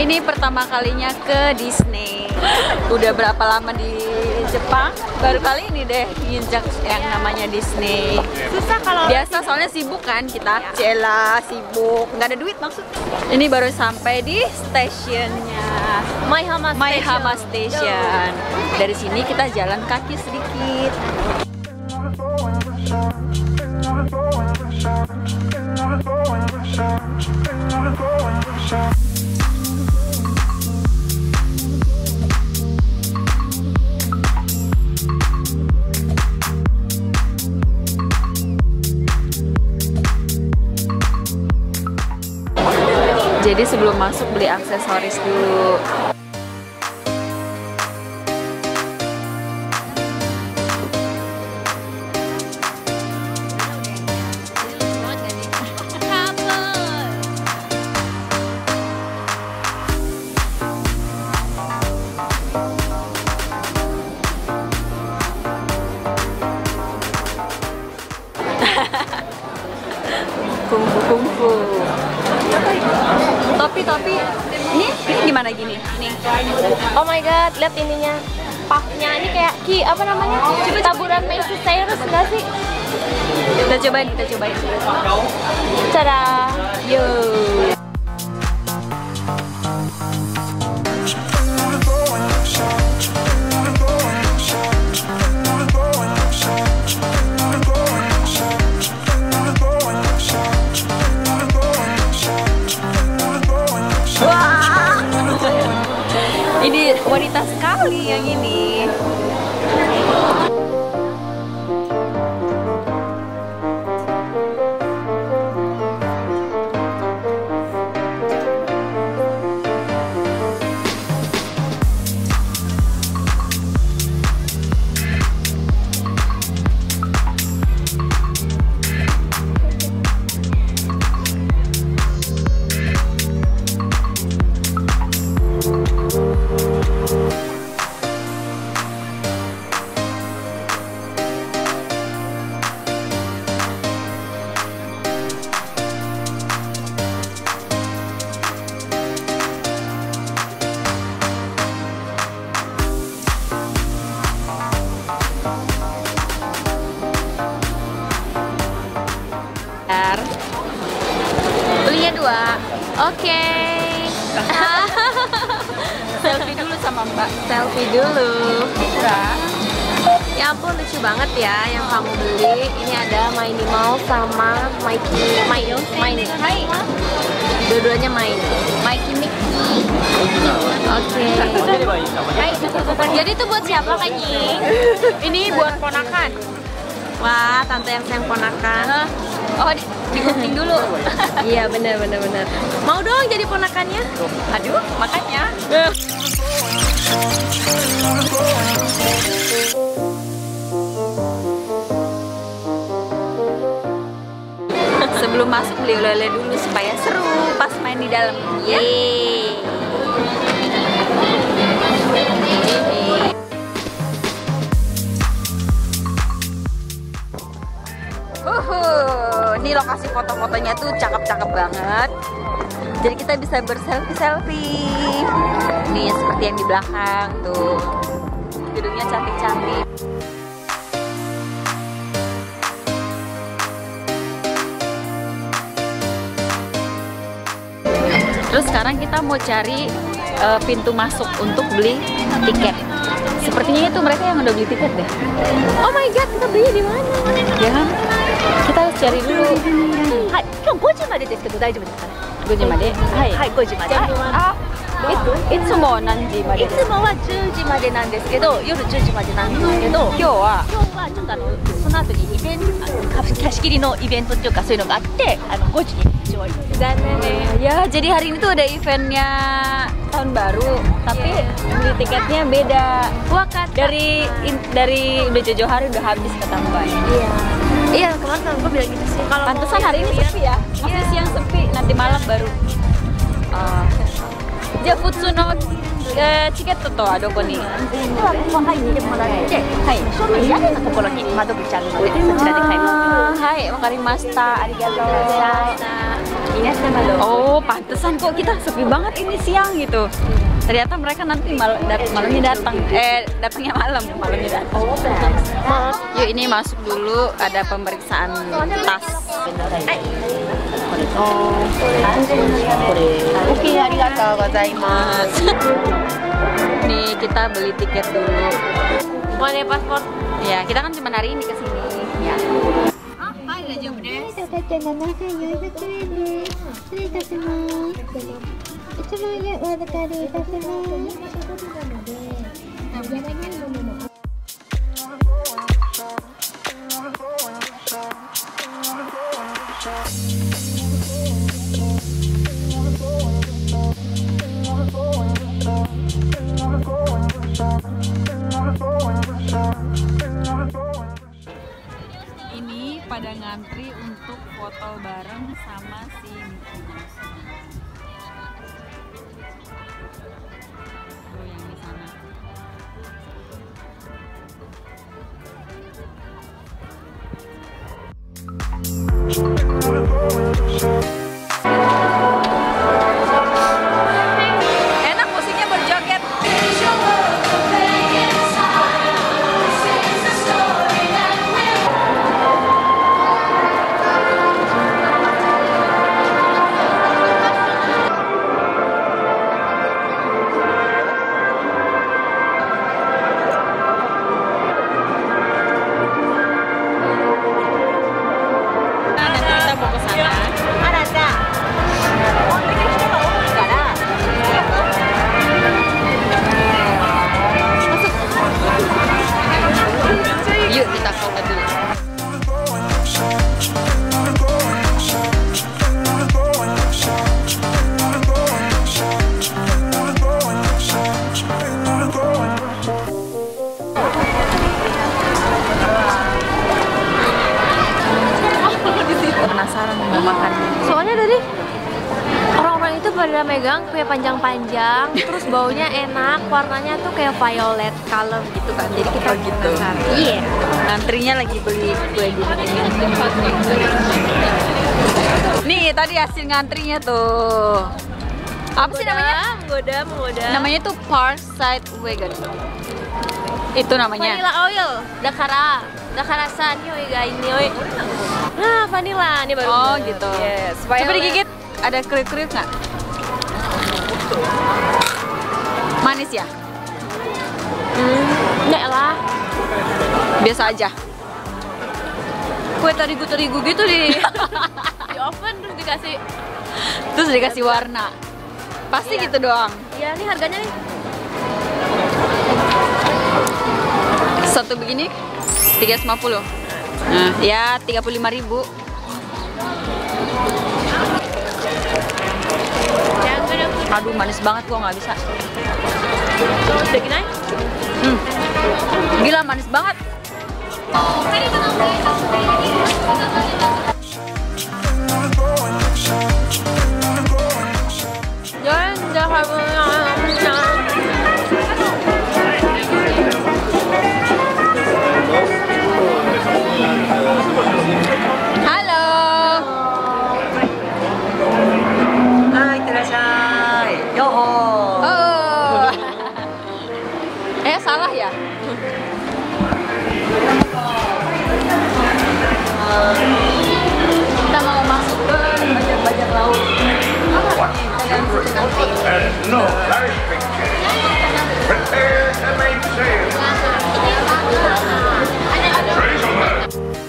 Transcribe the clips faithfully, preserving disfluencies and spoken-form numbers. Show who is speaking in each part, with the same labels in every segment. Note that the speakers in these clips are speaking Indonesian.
Speaker 1: Ini pertama kalinya ke Disney. Udah berapa lama di Jepang? Baru kali ini deh nginjak yang namanya Disney.
Speaker 2: Susah kalau
Speaker 1: biasa soalnya sibuk kan kita. Cela sibuk, nggak ada duit maksudnya. Ini baru sampai di stasiunnya
Speaker 2: Maihama Station.
Speaker 1: Maihama Station. Dari sini kita jalan kaki sedikit. Jadi sebelum masuk beli aksesoris dulu. Kungfu kungfu. Topi topi. Ini ini gimana gini? Nih.
Speaker 2: Oh my god, lihat ininya. Puffnya ini kayak ki apa namanya? Taburan Miley Cyrus enggak sih?
Speaker 1: Kita cobain, kita cobain.
Speaker 2: Cara.
Speaker 1: Yo. Ini wanita sekali yang ini. Belinya dua. Oke. Okay. Selfie dulu sama Mbak. Selfie dulu. Udah.
Speaker 2: Ya ampun, lucu banget ya yang kamu beli. Ini ada Minnie Mouse sama Mikey. Main, main.
Speaker 1: Hai.
Speaker 2: Dua-duanya main.
Speaker 1: Mikey Mickey.
Speaker 2: Oke.
Speaker 1: Hai.
Speaker 2: Jadi itu buat siapa Kak Nying?
Speaker 1: Ini buat ponakan.
Speaker 2: Wah, tante yang sayang ponakan.
Speaker 1: Oh, di, digunting dulu.
Speaker 2: Iya, bener bener bener. Mau dong jadi ponakannya?
Speaker 1: Aduh, makanya. Sebelum masuk beli oleh-oleh dulu supaya seru pas main di dalam. Yeay. Uhuh, ini lokasi foto-fotonya tuh cakep-cakep banget. Jadi kita bisa berselfie-selfie. Nih seperti yang di belakang tuh. Gedungnya cantik-cantik. Terus sekarang kita mau cari uh, pintu masuk untuk beli tiket. Sepertinya itu mereka yang udah beli tiket deh.
Speaker 2: Oh my god, kita beli di mana?
Speaker 1: Ya kan? Kita harus cari dulu.
Speaker 2: Hai,今日ごじまでですけど大丈夫ですかね?
Speaker 1: ごじまで?
Speaker 2: はい、はい、ごじまで。
Speaker 1: あ、いつも何時までですか?
Speaker 2: いつもはじゅうじまでなんですけど、夜じゅうじまでなんですけど、
Speaker 1: 今日は
Speaker 2: 今日はちょっとあのその後にイベント、貸し切りのイベントっていうかそういうのがあって、あのごじに一応残念ね。
Speaker 1: ya, jadi hari ini tuh ada eventnya tahun baru, tapi beli tiketnya beda.
Speaker 2: Wah, kata.
Speaker 1: Dari in, dari udah jauh hari udah habis kata Mbak.
Speaker 2: Iya. Iya, kemarin kan gue bilang gitu sih. Kalau
Speaker 1: pantesan hari ini sepi ya. Masih siang sepi, nanti malam baru. Uh, じゃあ普通の、えー、チケットとはどこに？
Speaker 2: ではここ入ってもらって、はい、正面屋根のところに窓口あるのでそちらで買います。
Speaker 1: はい、わかりました。ありがとうございました。 Oh, pantesan kok kita sepi banget ini siang gitu. Ternyata mereka nanti mal dat malamnya datang. Eh, datangnya malam, malamnya datang. Yuk, ini masuk dulu, ada pemeriksaan tas. Oh. Oke, arigatou gozaimasu. Nih, kita beli tiket dulu.
Speaker 2: Mau ada paspor?
Speaker 1: Ya, kita kan cuma hari ini ke sini. Ya. Ah, hai, da丈夫です。
Speaker 3: ななせんよんひゃくえんです。失礼いたします。いちまんえんお預かりいたします。
Speaker 1: Ini pada ngantri untuk foto bareng sama si Mickey Mouse. Tuh yang di sana. Enak musiknya berjoget. Yuk kita foto dulu. Penasaran mau makan.
Speaker 2: Soalnya tadi orang-orang itu pada megang kue panjang-panjang, terus baunya enak, warnanya tuh kayak violet color gitu kan. Jadi kita
Speaker 1: Oh, gitu.
Speaker 2: penasaran. Iya.
Speaker 1: Ngantrinya lagi beli kue gini. Nih tadi hasil ngantrinya tuh. Apa sih namanya?
Speaker 2: Menggoda, menggoda.
Speaker 1: Namanya tuh Parkside Wagon. Itu namanya.
Speaker 2: Vanilla oil, dakara, dakara-san yoi ga ini yoi. Nah, vanilla ini baru.
Speaker 1: Oh
Speaker 2: bener.
Speaker 1: gitu.
Speaker 2: Yes.
Speaker 1: Coba digigit. Ada kriuk-kriuk nggak? Manis ya?
Speaker 2: Hmm, enggak lah.
Speaker 1: Biasa aja.
Speaker 2: Kue terigu-terigu gitu di di oven terus dikasih.
Speaker 1: Terus dikasih warna. Pasti
Speaker 2: Iya.
Speaker 1: gitu doang.
Speaker 2: Iya, nih harganya nih.
Speaker 1: Satu begini tiga ratus lima puluh. Nah, ya tiga puluh lima ribu. Aduh, manis banget, gua nggak bisa.
Speaker 2: Udah gini?
Speaker 1: Hmm. Gila, manis banget.
Speaker 2: Jangan jangan
Speaker 1: Halo. Hai, terasai. Yo. Oh. Eh, salah ya? Kita mau masuk ke bajak-bajak laut.
Speaker 4: And no life picture. Prepare to make sail. Treasure.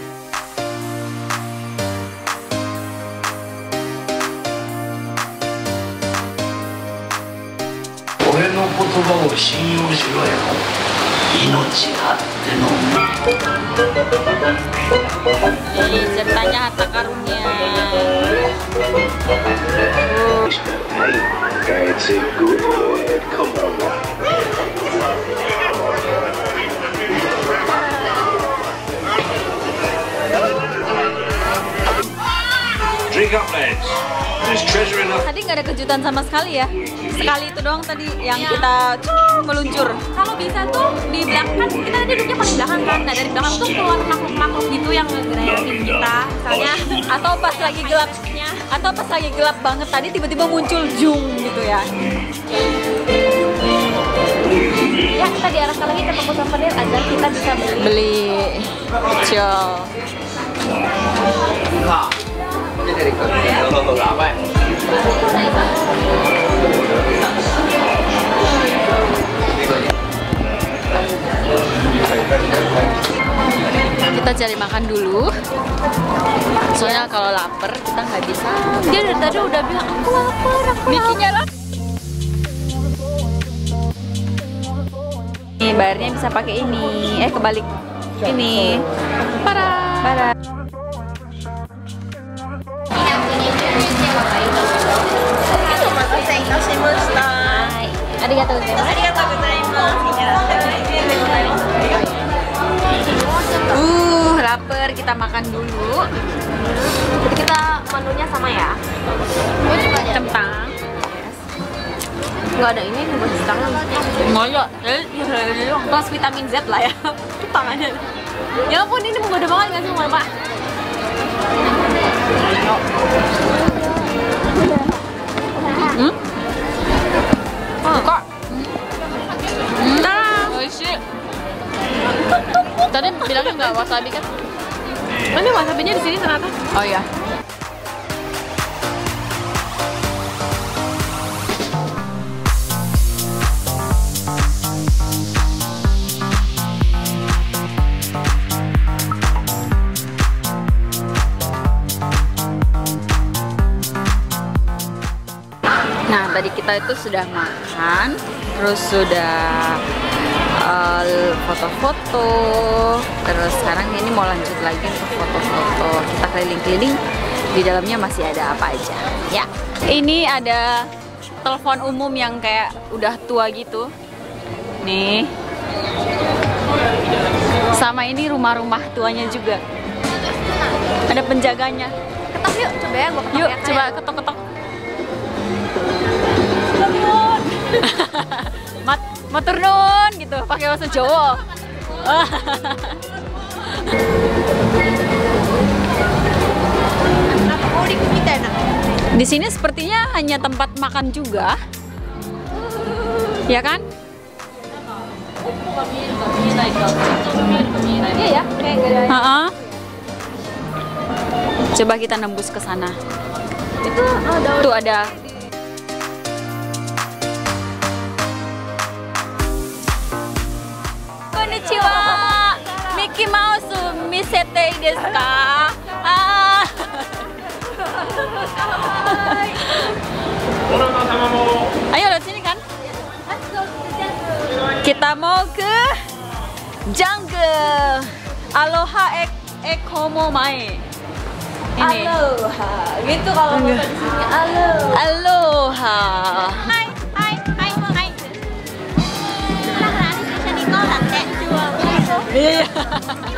Speaker 5: 俺の言葉を信用しろよ。命あっての。
Speaker 1: Ini ceritanya harta karunnya.
Speaker 5: It's a good. Come on.
Speaker 4: Drink up, lads. There's treasure enough.
Speaker 1: Tadi nggak ada kejutan sama sekali ya. Sekali itu doang tadi yang kita cung, meluncur.
Speaker 2: Kalau bisa tuh di belakang kan kita duduknya paling belakang kan. Nah dari belakang tuh keluar makhluk-makhluk gitu yang ngegerayakin kita. Misalnya
Speaker 1: Atau pas lagi gelap, atau pas lagi gelap banget tadi tiba-tiba muncul jung gitu ya.
Speaker 2: ya kita diarahkan lagi ke toko souvenir agar kita bisa beli.
Speaker 1: Beli, kecil. Kita cari makan dulu. Soalnya kalau lapar kita nggak bisa.
Speaker 2: Dia dari tadi udah bilang aku lapar, aku
Speaker 1: Mikinya lapar. Nih bayarnya bisa pakai ini. Eh kebalik. Ini. Para. Para.
Speaker 2: Arigatou gozaimasu.
Speaker 1: Uh, lapar, kita makan dulu.
Speaker 2: Jadi kita menunya sama ya.
Speaker 1: Kentang.
Speaker 2: Nggak ada ini nih buat tangan.
Speaker 1: Ngoyo.
Speaker 2: Plus vitamin Z lah ya. Tangannya. Ya ampun ini menggoda banget nggak sih Pak?
Speaker 1: Hmm? Kok? Hmm. Oishi. Tadi bilangnya nggak wasabi kan?
Speaker 2: Ini wasabinya di sini ternyata.
Speaker 1: Oh iya. Nah, tadi kita itu sudah makan, terus sudah uh, foto-foto, terus sekarang ini mau lanjut lagi untuk foto-foto. Kita keliling-keliling, di dalamnya masih ada apa aja. Ya, ini ada telepon umum yang kayak udah tua gitu. Nih, sama ini rumah-rumah tuanya juga. Ada penjaganya.
Speaker 2: Ketok yuk, coba ya gua ketok
Speaker 1: Yuk,
Speaker 2: ya,
Speaker 1: coba
Speaker 2: kayak.
Speaker 1: ketok-ketok. Mat, matur nuwun gitu, pakai bahasa Jawa. Di sini sepertinya hanya tempat makan juga, ya kan?
Speaker 2: Iya ya, kayak gak ada.
Speaker 1: Ha-ha. Coba kita nembus ke sana.
Speaker 2: Itu ada.
Speaker 1: Tuh ada. Konnichiwa. Mickey Mouse misete desu ka? Ah. Ayo lihat sini kan. Kita mau ke jungle. Aloha ek ekomo mae. Ini.
Speaker 2: Aloha. Gitu kalau bahasa di sini. Aloha.
Speaker 1: Aloha.
Speaker 2: Hai, hai, hai, hai.
Speaker 1: Iya.